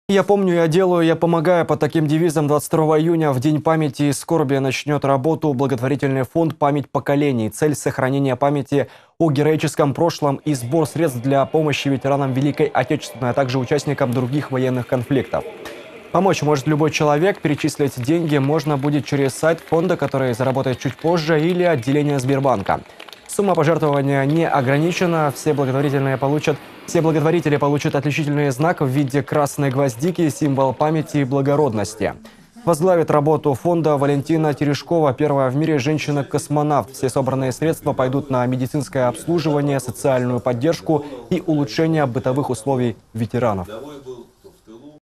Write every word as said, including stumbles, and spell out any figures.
Я помню, я делаю, я помогаю. Под таким девизом двадцать второго июня в День памяти и скорби начнет работу благотворительный фонд «Память поколений». Цель – сохранения памяти о героическом прошлом и сбор средств для помощи ветеранам Великой Отечественной, а также участникам других военных конфликтов. Помочь может любой человек. Перечислить деньги можно будет через сайт фонда, который заработает чуть позже, или отделение Сбербанка. Сумма пожертвования не ограничена. Все благотворительные получат, все благотворители получат отличительный знак в виде красной гвоздики, символ памяти и благородности. Возглавит работу фонда Валентина Терешкова, первая в мире женщина-космонавт. Все собранные средства пойдут на медицинское обслуживание, социальную поддержку и улучшение бытовых условий ветеранов.